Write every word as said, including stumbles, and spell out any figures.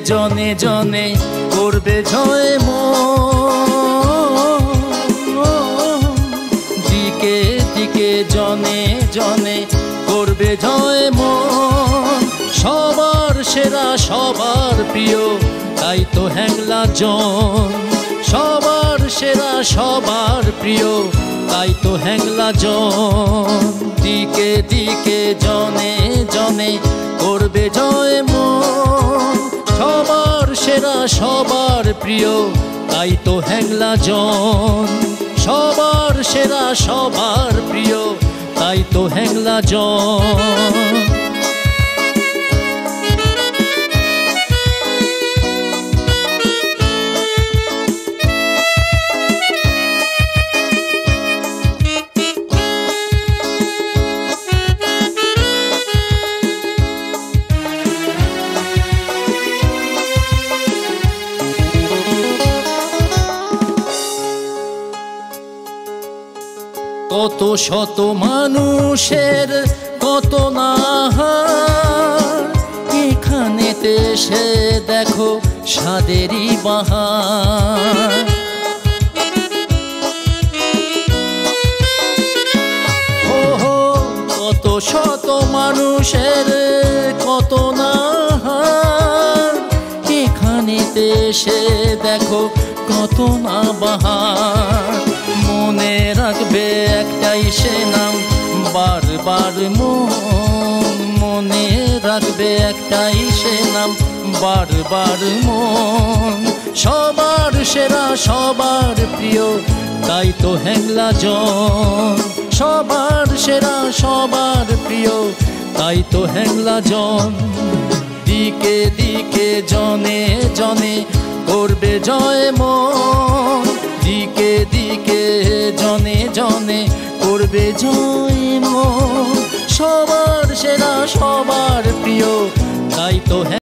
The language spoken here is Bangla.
জনে জনে করবে জয় মন, দিকে দিকে জনে জনে করবে জয় মন। সবার সেরা সবার প্রিয় তাই তো হ্যাংলা জন, সবার সেরা সবার প্রিয় তাই তো হ্যাংলা জন। দিকে দিকে জনে জনে করবে জয় মন, সবার সেরা সবার প্রিয় তাই তো হ্যাংলা জন, সবার সেরা সবার প্রিয় তাই তো হ্যাংলা জন। কত শত মানুষের কত না হার, এখানেতে সে দেখো স্বাদেরই বাহার। ও হো কত শত মানুষের কত না হার, এখানেতে সে দেখো কত না বাহার। মনে রাখবে একটাই সে নাম বারবার মন, মনে রাখবে একটাই সে নাম বারবার মন। সবার সেরা সবার প্রিয় তাই তো হ্যাংলা জন, সবার সেরা সবার প্রিয় তাই তো হ্যাংলা জন। দিকে দিকে জনে জনে করবে জয় মন, দিকে দিকে জনে জনে করবে জয় মন। সবার সেরা সবার প্রিয় তাই তো